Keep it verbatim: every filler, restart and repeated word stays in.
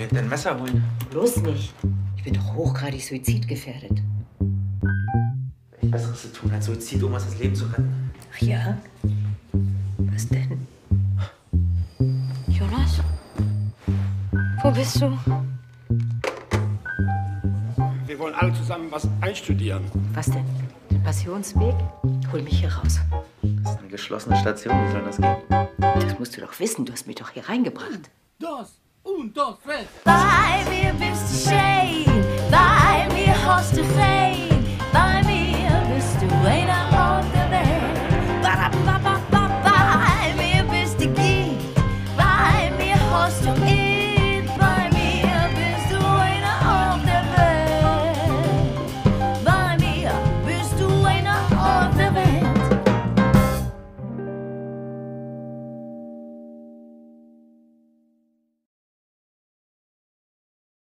werde dein Messer holen. Bloß nicht. Ich bin doch hochgradig suizidgefährdet. Echt Besseres zu tun, als Suizid, um aus das Leben zu retten. Ach ja? Was denn? Jonas? Wo bist du? Wir wollen alle zusammen was einstudieren. Was denn? Den Passionsweg? Hol mich hier raus. Das ist eine geschlossene Station, wie soll das gehen? Das musst du doch wissen, du hast mich doch hier reingebracht. Dos, un, dos, tres. Bei mir bist du schön, bei mir hast du rein, bei mir bist du einer.